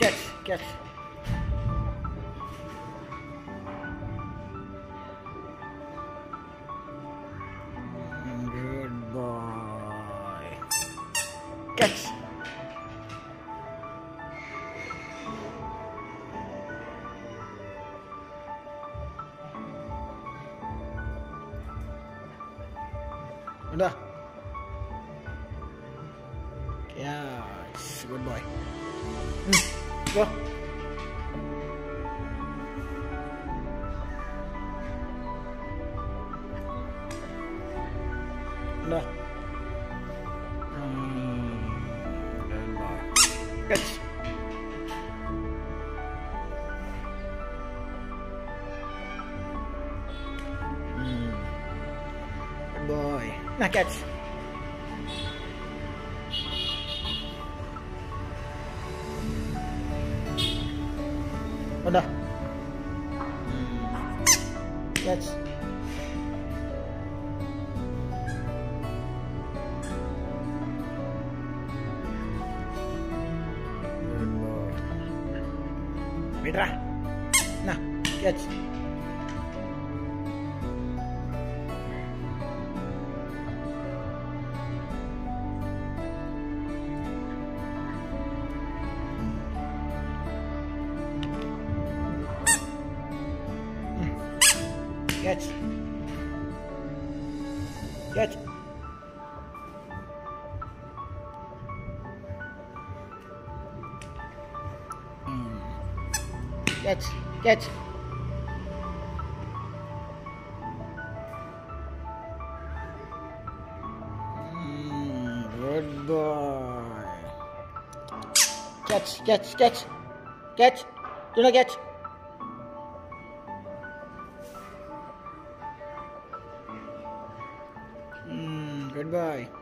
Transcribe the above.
Catch. Good boy. Catch. Udah. Yes, good boy. Go. Udah. Good boy. Catch. Good boy. Nah, catch. Udah. Catch. Good boy. Mitra. Nah, catch. Catch. Catch. Catch. Good boy. Catch. Do not catch. Good boy.